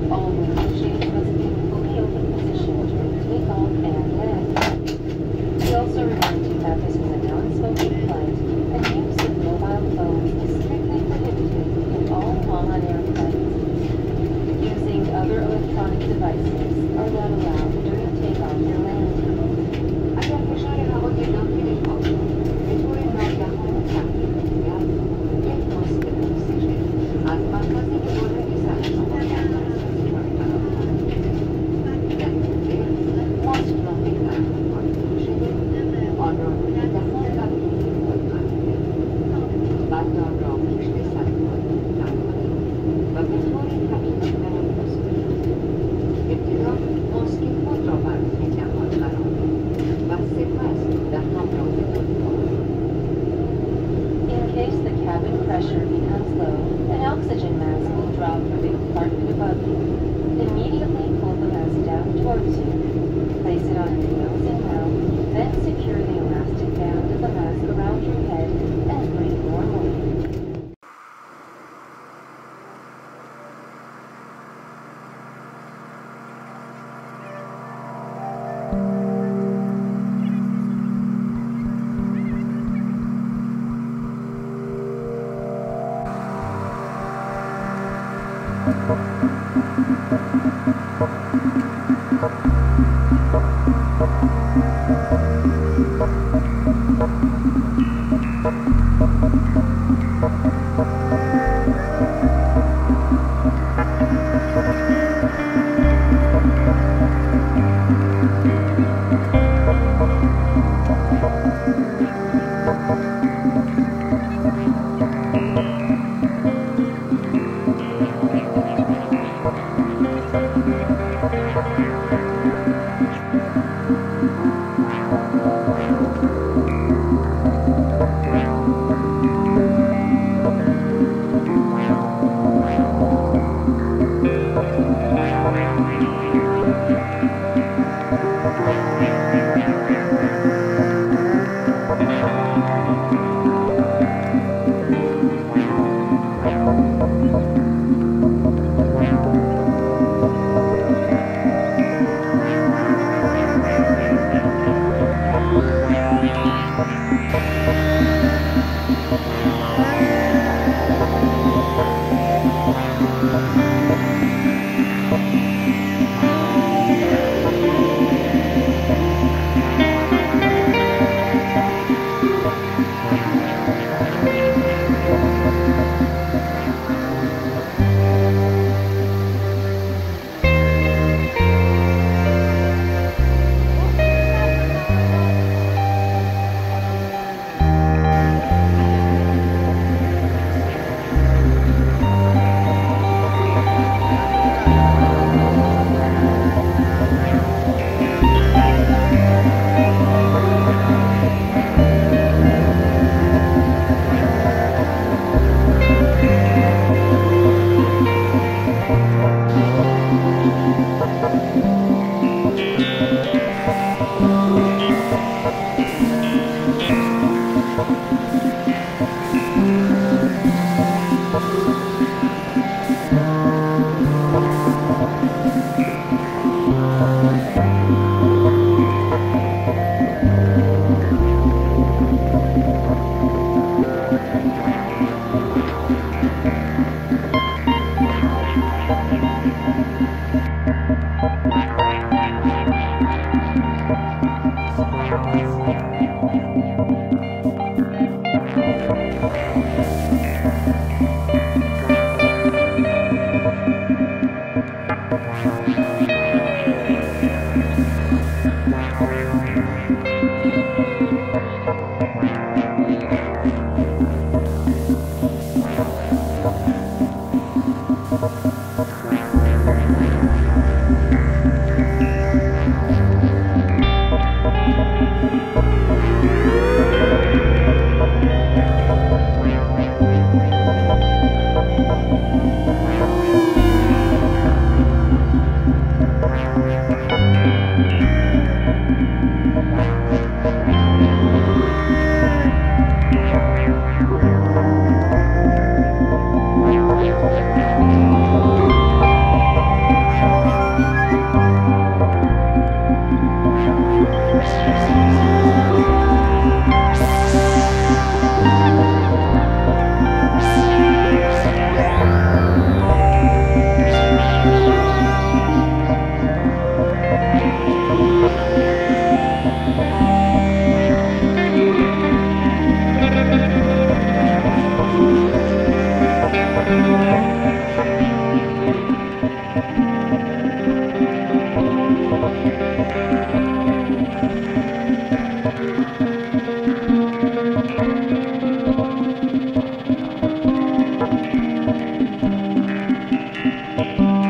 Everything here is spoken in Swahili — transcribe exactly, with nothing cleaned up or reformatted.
All window shades must be in fully open position during takeoff and land. We also remind you that this is a non-smoking flight, and use of mobile phones is strictly prohibited in all long-on air flights. Using other electronic devices are not allowed during takeoff and landing. اگر فشار هوا که داخل پاپو به طور ناگهان تغییر می‌یابد، یک ماسک اکسیژن از مخازن بالای سر شما در دسترسیتان قرار دارد. در این مورد، ماسک را بهتر کنترل شده، آن را روی دهان و روی خود قرار دهید. بعد آن را پشت سر خود نم کنید و به طور طبیعی تنفس کنید. ابتدا ماسک خود را بر روی دهان قرار دهید و سپس دهان را به خود ببرید. In case the cabin pressure becomes low, an oxygen mask will drop from the compartment above you. Immediately pull the mask down towards you. Place it on your nose and mouth, then secure the elastic band of the mask around your head and breathe normally. Thank you. Thank